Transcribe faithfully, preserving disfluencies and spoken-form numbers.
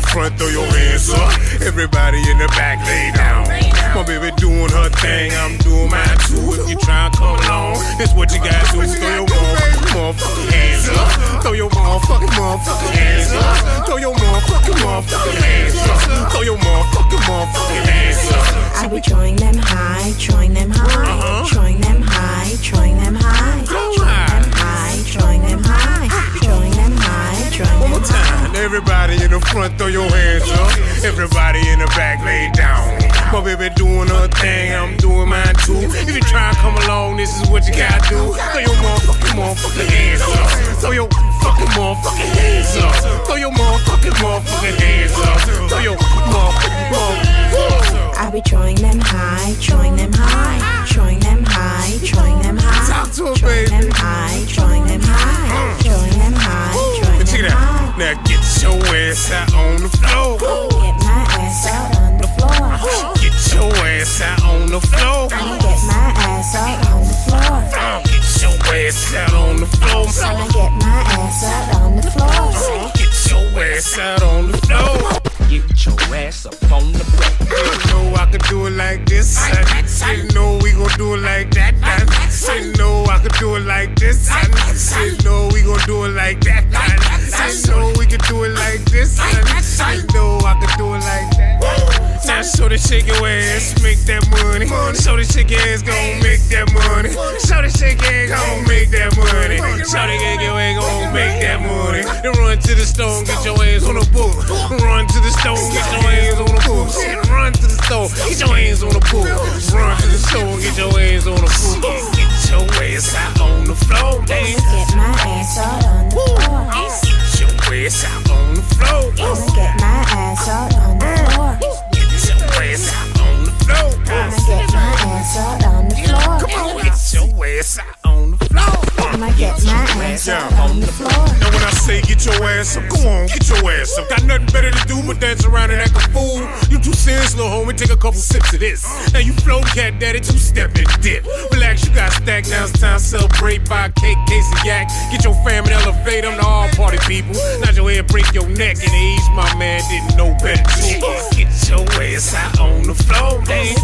front, throw your hands up. Everybody in the back, lay down. My baby doing her thing, I'm doing mine too. If you try and come along, it's what you gotta do. Throw your motherfucking motherfucking hands up. Throw your motherfucking motherfucking hands up. Throw your motherfucking motherfucking hands up. Throw your motherfucking motherfucking hands up. I be throwing them high, throwing them high, throwing them high, throwing them high, throwing them high, throwing them high, throwing them high, throwing them high. One more time. Everybody in the front, throw your hands up. Everybody in the back, lay down. My baby doing her thing, I'm doing mine too. If you try and come along, this is what you gotta do. Throw your motherfucking motherfucking hands up. Throw your fucking motherfucking hands up. Throw your motherfucking motherfucking hands up. Throw your motherfucking motherfucking. I be throwing them high, throwing them high, throwing them high, throwing them high. Talk to her, throwing baby. them high, throwing them high, throwing them high, throwing Check them it out. high. Now get your ass out on the floor. Get my ass out on the floor. Get your ass out on the floor. I'ma get my ass out on the floor. Uh, Get your ass out on the floor. I'ma get my ass out on the floor. Get your ass out on the floor. Get your ass up on the floor. Didn't know I could do it like this. I didn't know we gon' do it like that. I didn't know I could do it like this. I didn't know we gon' do it like that. I didn't know we could do it like this. I didn't know I could do it like that. Now show the shake your ass, make that money. Show the shake your ass, gon' make that money. Show the shake your ass, gon' make that money. Show the shake your ass, gon' make that money. Then run to the store and get your ass on the book. Run to the store and get your hands on the book. Run to the store, get your hands on the book. Run to the store and get your hands on the book. Get your ass out on the floor. Get my ass out on the floor. Get your ass out on the floor. I'ma get my ass out on the floor. Get your ass out on the floor. I'ma get my ass out on the floor. Come on, get your ass out on the floor. I'ma get my ass out on the floor. Now when I say get your ass up, go on, get your ass up. Got nothing better to do but dance around and act a fool. You too serious, little homie, take a couple sips of this. Now you flow cat daddy, two step and dip. Relax, you got stacked, now it's time to celebrate. Buy a cake, case of yak. Get your fam and elevate, I'm the all party people. Nod your head, break your neck, and age my man didn't know better too. Get your ass out on the floor, man.